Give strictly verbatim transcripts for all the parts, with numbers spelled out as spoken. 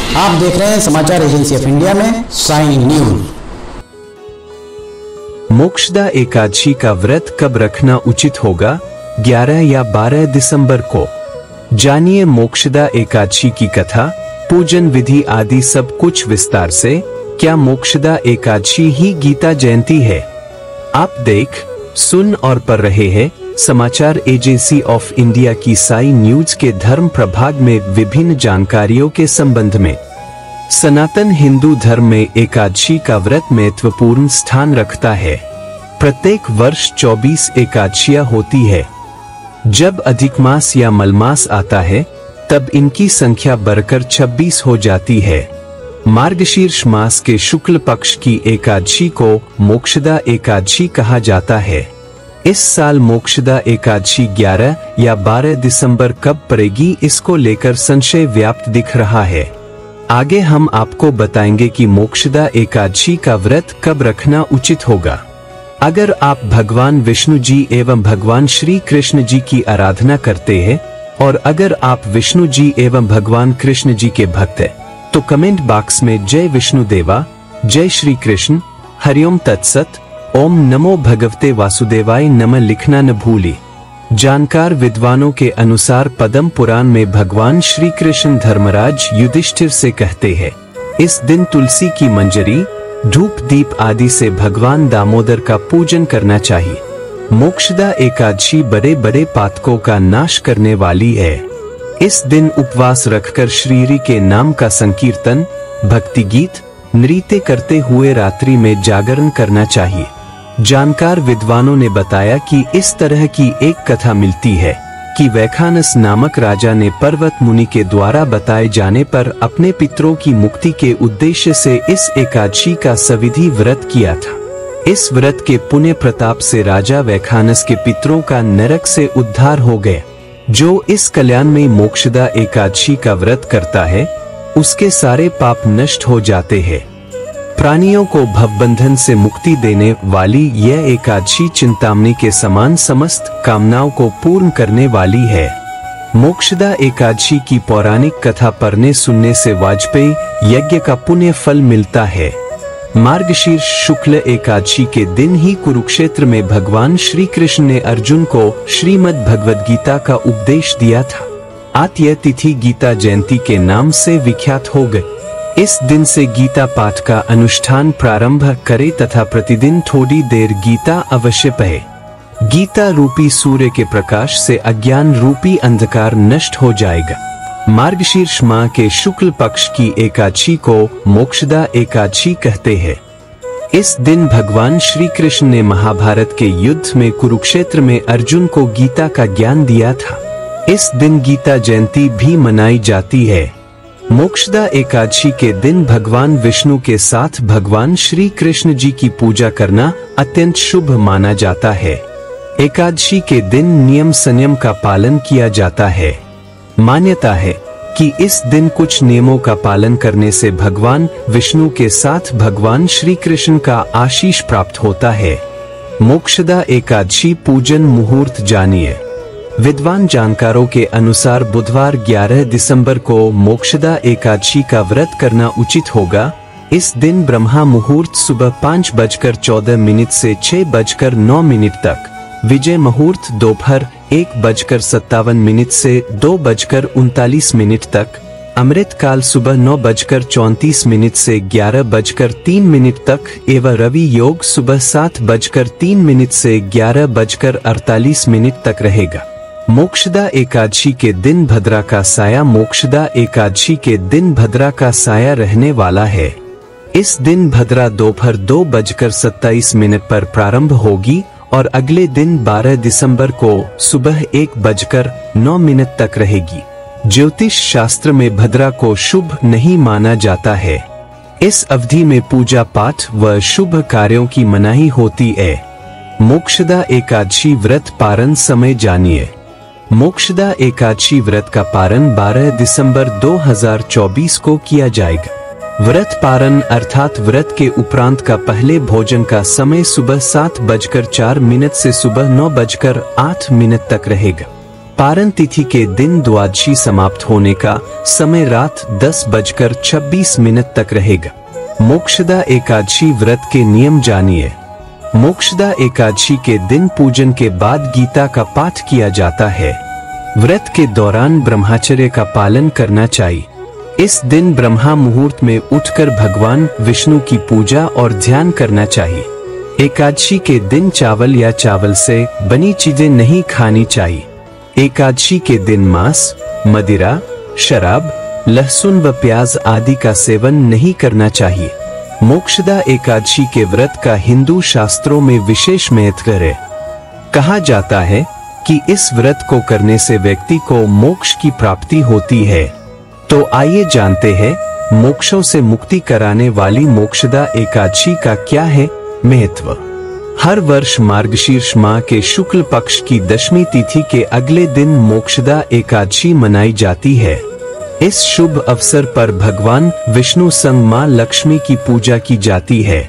आप देख रहे हैं समाचार एजेंसी ऑफ इंडिया में साइन न्यूज। मोक्षदा एकादशी का व्रत कब रखना उचित होगा? ग्यारह या बारह दिसंबर को। जानिए मोक्षदा एकादशी की कथा, पूजन विधि आदि सब कुछ विस्तार से। क्या मोक्षदा एकादशी ही गीता जयंती है? आप देख, सुन और पढ़ रहे हैं समाचार एजेंसी ऑफ इंडिया की साई न्यूज के धर्म प्रभाग में विभिन्न जानकारियों के संबंध में। सनातन हिंदू धर्म में एकादशी का व्रत महत्वपूर्ण स्थान रखता है। प्रत्येक वर्ष चौबीस एकादशियां होती है। जब अधिक मास या मलमास आता है तब इनकी संख्या बढ़कर छब्बीस हो जाती है। मार्गशीर्ष मास के शुक्ल पक्ष की एकादशी को मोक्षदा एकादशी कहा जाता है। इस साल मोक्षदा एकादशी ग्यारह या बारह दिसंबर कब पड़ेगी, इसको लेकर संशय व्याप्त दिख रहा है। आगे हम आपको बताएंगे कि मोक्षदा एकादशी का व्रत कब रखना उचित होगा। अगर आप भगवान विष्णु जी एवं भगवान श्री कृष्ण जी की आराधना करते हैं और अगर आप विष्णु जी एवं भगवान कृष्ण जी के भक्त हैं, तो कमेंट बॉक्स में जय विष्णु देवा, जय श्री कृष्ण, हरिओम तत्सत, ओम नमो भगवते वासुदेवाय नमः लिखना न भूली। जानकार विद्वानों के अनुसार पद्म पुराण में भगवान श्री कृष्ण धर्मराज युधिष्ठिर से कहते हैं, इस दिन तुलसी की मंजरी, धूप दीप आदि से भगवान दामोदर का पूजन करना चाहिए। मोक्षदा एकादशी बड़े बड़े पातकों का नाश करने वाली है। इस दिन उपवास रखकर श्रीहरि के नाम का संकीर्तन, भक्ति गीत, नृत्य करते हुए रात्रि में जागरण करना चाहिए। जानकार विद्वानों ने बताया कि इस तरह की एक कथा मिलती है कि वैखानस नामक राजा ने पर्वत मुनि के द्वारा बताए जाने पर अपने पितरों की मुक्ति के उद्देश्य से इस एकादशी का सविधि व्रत किया था। इस व्रत के पुण्य प्रताप से राजा वैखानस के पितरों का नरक से उद्धार हो गया। जो इस कल्याण में मोक्षदा एकादशी का व्रत करता है, उसके सारे पाप नष्ट हो जाते हैं। प्राणियों को भवबंधन से मुक्ति देने वाली यह एकादशी चिंतामणि के समान समस्त कामनाओं को पूर्ण करने वाली है। मोक्षदा एकादशी की पौराणिक कथा पढ़ने सुनने से वाजपेयी यज्ञ का पुण्य फल मिलता है। मार्गशीर्ष शुक्ल एकादशी के दिन ही कुरुक्षेत्र में भगवान श्री कृष्ण ने अर्जुन को श्रीमद् भगवद गीता का उपदेश दिया था। आज यह तिथि गीता जयंती के नाम से विख्यात हो गई। इस दिन से गीता पाठ का अनुष्ठान प्रारंभ करें तथा प्रतिदिन थोड़ी देर गीता अवश्य पढ़े। गीता रूपी सूर्य के प्रकाश से अज्ञान रूपी अंधकार नष्ट हो जाएगा। मार्गशीर्ष माह के शुक्ल पक्ष की एकादशी को मोक्षदा एकादशी कहते हैं। इस दिन भगवान श्री कृष्ण ने महाभारत के युद्ध में कुरुक्षेत्र में अर्जुन को गीता का ज्ञान दिया था। इस दिन गीता जयंती भी मनाई जाती है। मोक्षदा एकादशी के दिन भगवान विष्णु के साथ भगवान श्री कृष्ण जी की पूजा करना अत्यंत शुभ माना जाता है। एकादशी के दिन नियम संयम का पालन किया जाता है। मान्यता है कि इस दिन कुछ नियमों का पालन करने से भगवान विष्णु के साथ भगवान श्री कृष्ण का आशीष प्राप्त होता है। मोक्षदा एकादशी पूजन मुहूर्त जानिए। विद्वान जानकारों के अनुसार बुधवार ग्यारह दिसंबर को मोक्षदा एकादशी का व्रत करना उचित होगा। इस दिन ब्रह्मा मुहूर्त सुबह पाँच बजकर चौदह मिनट से छह बजकर नौ मिनट तक, विजय मुहूर्त दोपहर एक बजकर सत्तावन मिनट से दो बजकर उनतालीस मिनट तक, अमृत काल सुबह नौ बजकर चौंतीस मिनट से ग्यारह बजकर तीन मिनट तक एवं रवि योग सुबह सात बजकर तीन मिनट से ग्यारह बजकर अड़तालीस मिनट तक रहेगा। मोक्षदा एकादशी के दिन भद्रा का साया मोक्षदा एकादशी के दिन भद्रा का साया रहने वाला है। इस दिन भद्रा दोपहर दो बजकर सत्ताईस मिनट पर प्रारंभ होगी और अगले दिन बारह दिसंबर को सुबह एक बजकर नौ मिनट तक रहेगी। ज्योतिष शास्त्र में भद्रा को शुभ नहीं माना जाता है। इस अवधि में पूजा पाठ व शुभ कार्यों की मनाही होती है। मोक्षदा एकादशी व्रत पारण समय जानिए। मोक्षदा एकादशी व्रत का पारण बारह दिसंबर दो हज़ार चौबीस को किया जाएगा। व्रत पारण अर्थात व्रत के उपरांत का पहले भोजन का समय सुबह सात बजकर चार मिनट से सुबह नौ बजकर आठ मिनट तक रहेगा। पारण तिथि के दिन द्वादशी समाप्त होने का समय रात दस बजकर छब्बीस मिनट तक रहेगा। मोक्षदा एकादशी व्रत के नियम जानिए। मोक्षदा एकादशी के दिन पूजन के बाद गीता का पाठ किया जाता है। व्रत के दौरान ब्रह्मचर्य का पालन करना चाहिए। इस दिन ब्रह्मा मुहूर्त में उठकर भगवान विष्णु की पूजा और ध्यान करना चाहिए। एकादशी के दिन चावल या चावल से बनी चीजें नहीं खानी चाहिए। एकादशी के दिन मांस, मदिरा, शराब, लहसुन व प्याज आदि का सेवन नहीं करना चाहिए। मोक्षदा एकादशी के व्रत का हिंदू शास्त्रों में विशेष महत्व है। कहा जाता है कि इस व्रत को करने से व्यक्ति को मोक्ष की प्राप्ति होती है। तो आइए जानते हैं मोक्षों से मुक्ति कराने वाली मोक्षदा एकादशी का क्या है महत्व। हर वर्ष मार्गशीर्ष माह के शुक्ल पक्ष की दशमी तिथि के अगले दिन मोक्षदा एकादशी मनाई जाती है। इस शुभ अवसर पर भगवान विष्णु संग मां लक्ष्मी की पूजा की जाती है।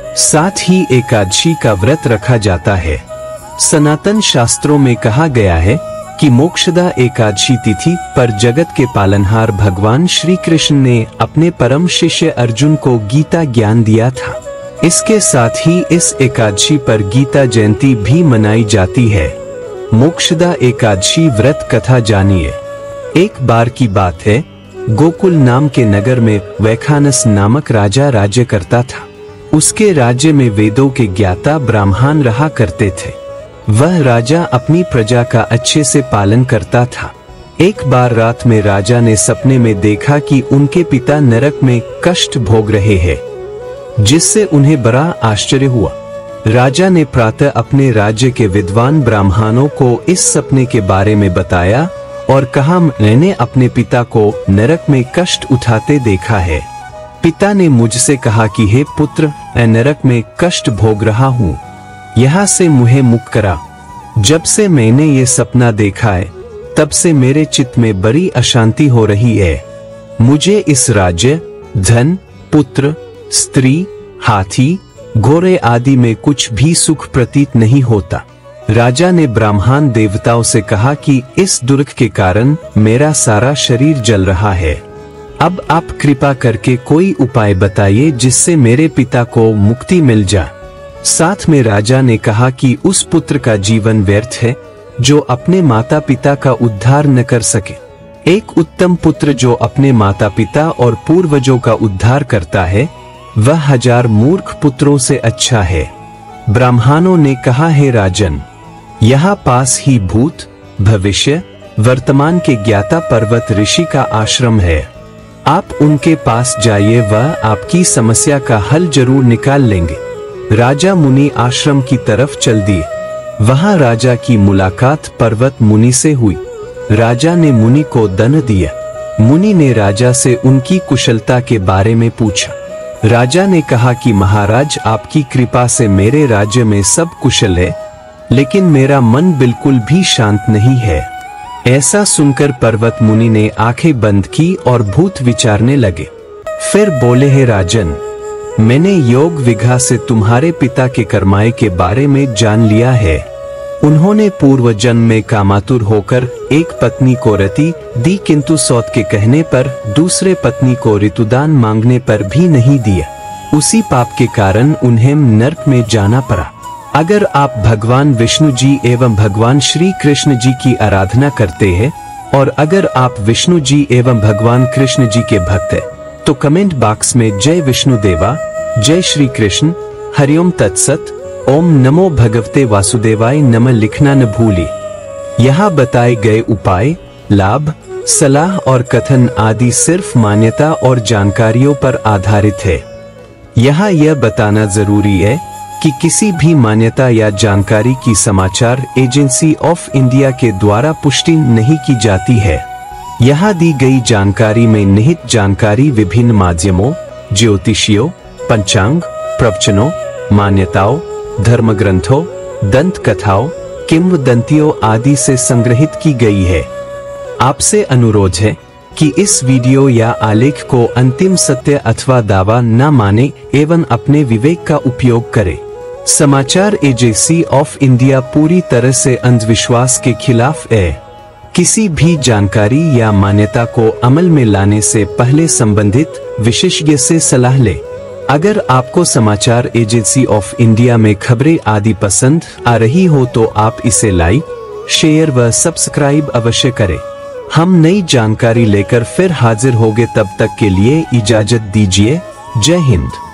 साथ ही एकादशी का व्रत रखा जाता है। सनातन शास्त्रों में कहा गया है कि मोक्षदा एकादशी तिथि पर जगत के पालनहार भगवान श्री कृष्ण ने अपने परम शिष्य अर्जुन को गीता ज्ञान दिया था। इसके साथ ही इस एकादशी पर गीता जयंती भी मनाई जाती है। मोक्षदा एकादशी व्रत कथा जानिए। एक बार की बात है, गोकुल नाम के नगर में वैखानस नामक राजा राज्य करता था। उसके राज्य में वेदों के ज्ञाता ब्राह्मण रहा करते थे। वह राजा अपनी प्रजा का अच्छे से पालन करता था। एक बार रात में राजा ने सपने में देखा कि उनके पिता नरक में कष्ट भोग रहे हैं, जिससे उन्हें बड़ा आश्चर्य हुआ। राजा ने प्रातः अपने राज्य के विद्वान ब्राह्मणों को इस सपने के बारे में बताया और कहा, मैंने अपने पिता को नरक में कष्ट उठाते देखा है। पिता ने मुझसे कहा कि हे पुत्र, मैं नरक में कष्ट भोग रहा हूँ, यहाँ से मुझे मुक्त करा। जब से मैंने ये सपना देखा है, तब से मेरे चित्त में बड़ी अशांति हो रही है। मुझे इस राज्य, धन, पुत्र, स्त्री, हाथी, घोड़े आदि में कुछ भी सुख प्रतीत नहीं होता। राजा ने ब्राह्मण देवताओं से कहा कि इस दुर्ग के कारण मेरा सारा शरीर जल रहा है। अब आप कृपा करके कोई उपाय बताइए जिससे मेरे पिता को मुक्ति मिल जाए। साथ में राजा ने कहा कि उस पुत्र का जीवन व्यर्थ है जो अपने माता पिता का उद्धार न कर सके। एक उत्तम पुत्र जो अपने माता पिता और पूर्वजों का उद्धार करता है, वह हजार मूर्ख पुत्रों से अच्छा है। ब्राह्मणों ने कहा, हे राजन, यहाँ पास ही भूत, भविष्य, वर्तमान के ज्ञाता पर्वत ऋषि का आश्रम है। आप उनके पास जाइए, वह आपकी समस्या का हल जरूर निकाल लेंगे। राजा मुनि आश्रम की तरफ चल दिए। वहां राजा की मुलाकात पर्वत मुनि से हुई। राजा ने मुनि को दंड दिया। मुनि ने राजा से उनकी कुशलता के बारे में पूछा। राजा ने कहा कि महाराज, आपकी कृपा से मेरे राज्य में सब कुशल है, लेकिन मेरा मन बिल्कुल भी शांत नहीं है। ऐसा सुनकर पर्वत मुनि ने आंखें बंद की और भूत विचारने लगे। फिर बोले, हे राजन, मैंने योग विघा से तुम्हारे पिता के कर्माए के बारे में जान लिया है। उन्होंने पूर्व जन्म में कामातुर होकर एक पत्नी को रति दी, किंतु सौत के कहने पर दूसरे पत्नी को ऋतुदान मांगने पर भी नहीं दिया। उसी पाप के कारण उन्हें नरक में जाना पड़ा। अगर आप भगवान विष्णु जी एवं भगवान श्री कृष्ण जी की आराधना करते हैं और अगर आप विष्णु जी एवं भगवान कृष्ण जी के भक्त हैं, तो कमेंट बॉक्स में जय विष्णु देवा, जय श्री कृष्ण, हरिओम तत्सत, ओम नमो भगवते वासुदेवाय नमः लिखना न भूलिए। यहाँ बताए गए उपाय, लाभ, सलाह और कथन आदि सिर्फ मान्यता और जानकारियों पर आधारित है। यहाँ यह बताना जरूरी है कि किसी भी मान्यता या जानकारी की समाचार एजेंसी ऑफ इंडिया के द्वारा पुष्टि नहीं की जाती है। यहाँ दी गई जानकारी में निहित जानकारी विभिन्न माध्यमों, ज्योतिषियों, पंचांग, प्रवचनों, मान्यताओं, धर्म ग्रंथों, दंत कथाओं, किंवदंतियों आदि से संग्रहित की गई है। आपसे अनुरोध है कि इस वीडियो या आलेख को अंतिम सत्य अथवा दावा न माने एवं अपने विवेक का उपयोग करें। समाचार एजेंसी ऑफ इंडिया पूरी तरह से अंधविश्वास के खिलाफ है। किसी भी जानकारी या मान्यता को अमल में लाने से पहले संबंधित विशेषज्ञ से सलाह लें। अगर आपको समाचार एजेंसी ऑफ इंडिया में खबरें आदि पसंद आ रही हो तो आप इसे लाइक, शेयर व सब्सक्राइब अवश्य करें। हम नई जानकारी लेकर फिर हाजिर होंगे, तब तक के लिए इजाजत दीजिए। जय हिंद।